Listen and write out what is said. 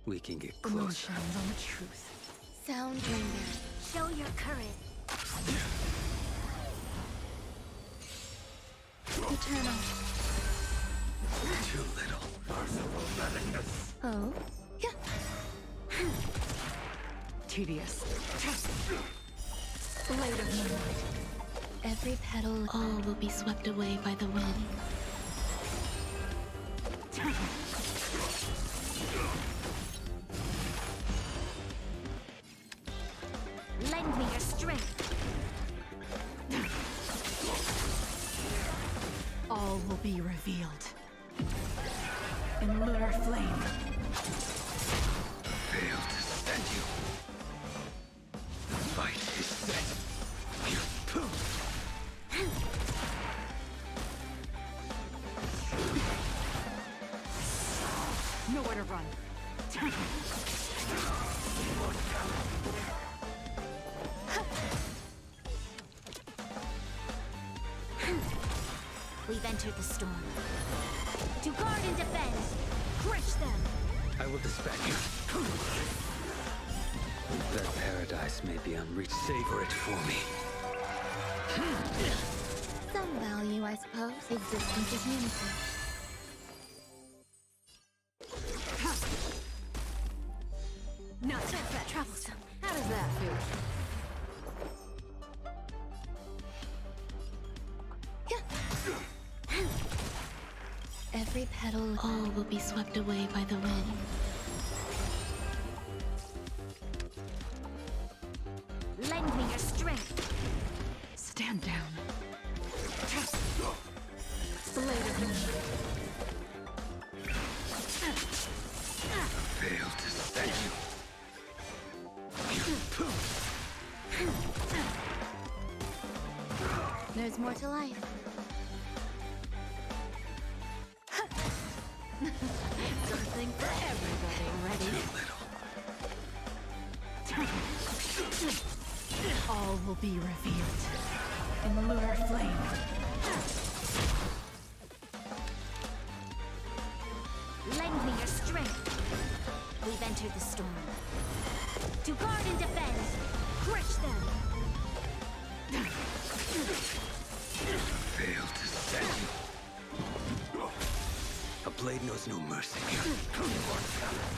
We can get The moon closer. shines on the truth. Soundbringer, show your courage. Eternal. Too little. Merciful nothingness. Oh? Tedious. Blade of moonlight. Every petal. All will be swept away by the wind. Lend me your strength. All will be revealed. In lunar flame. Fail to stand you. The fight is set. Nowhere to run. We've entered the storm. To guard and defend. Crush them. I will dispatch you. That paradise may be unreached. Savor it for me. Some value, I suppose. Existence is meaningful. Not so bad. Troublesome. How does that feel? Every petal. All will be swept away by the wind. Lend me your strength. Stand down. Blade of moonlight. Fail to stand you. There's more to life. Something for everybody. Ready? Too little. All will be revealed. In the lunar flame. Lend me your strength. We've entered the storm. To guard and defend. Crush them. Fail to stand you. A blade knows no mercy.